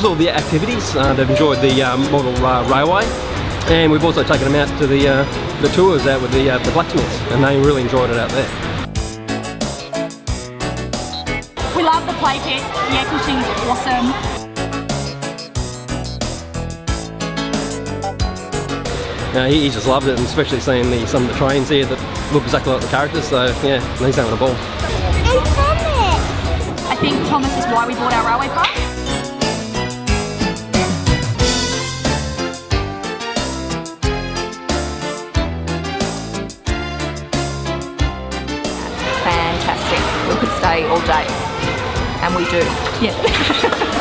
all the activities. They've enjoyed the model railway, and we've also taken them out to the tours out with the blacksmiths, and they really enjoyed it out there. We love the play pit. The air conditioning is awesome. He just loved it, and especially seeing some of the trains here that look exactly like the characters. So yeah, he's having a ball. And Thomas! I think Thomas is why we bought our railway pass. Fantastic. We could stay all day, and we do. Yeah.